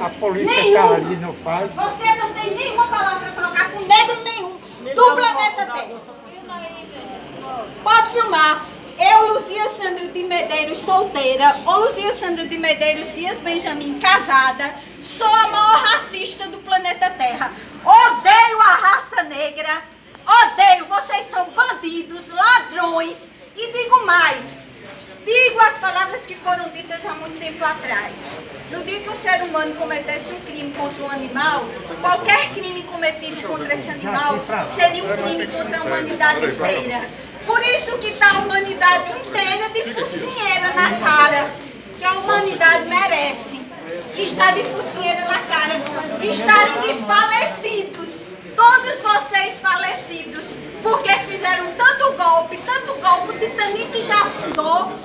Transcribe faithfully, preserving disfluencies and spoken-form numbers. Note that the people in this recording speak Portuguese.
A polícia nenhum. tá ali, não faz. Você não tem nenhuma palavra para trocar com negro nenhum do planeta Terra. Pode filmar. Eu, Luzia Sandra de Medeiros, solteira, ou Luzia Sandra de Medeiros Dias Benjamin, casada, sou a maior racista do planeta Terra. Odeio a raça negra, odeio, vocês são bandidos, ladrões, e digo mais, digo as palavras que foram ditas há muito tempo atrás. No dia que o ser humano cometesse um crime contra um animal, qualquer crime cometido contra esse animal seria um crime contra a humanidade inteira. Por isso que está a humanidade inteira de focinheira na cara, que a humanidade merece. Está de focinheira na cara, de estarem de falecidos, todos vocês falecidos, porque fizeram tanto golpe, tanto golpe, o Titanic já afundou,